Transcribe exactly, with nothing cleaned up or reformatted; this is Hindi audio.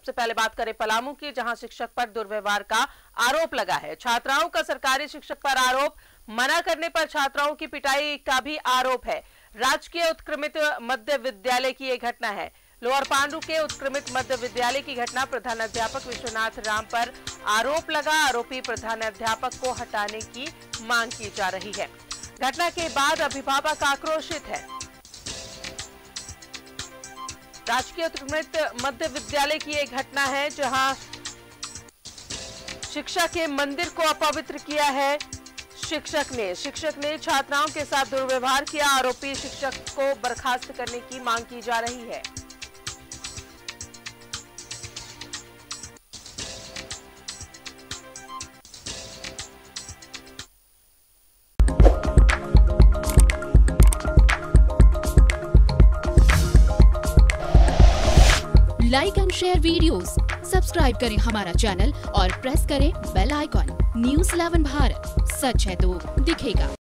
सबसे पहले बात करें पलामू की, जहां शिक्षक पर दुर्व्यवहार का आरोप लगा है। छात्राओं का सरकारी शिक्षक पर आरोप, मना करने पर छात्राओं की पिटाई का भी आरोप है। राजकीय उत्क्रमित मध्य विद्यालय की यह घटना है। लोअर पांडु के उत्क्रमित मध्य विद्यालय की घटना, प्रधानाध्यापक विश्वनाथ राम पर आरोप लगा। आरोपी प्रधानाध्यापक को हटाने की मांग की जा रही है। घटना के बाद अभिभावक आक्रोशित है। राजकीय उत्क्रमित मध्य विद्यालय की एक घटना है, जहां शिक्षा के मंदिर को अपवित्र किया है। शिक्षक ने शिक्षक ने छात्राओं के साथ दुर्व्यवहार किया। आरोपी शिक्षक को बर्खास्त करने की मांग की जा रही है। Like and share videos, subscribe करें हमारा चैनल और प्रेस करें bell icon. News eleven Bharat, सच है तो दिखेगा।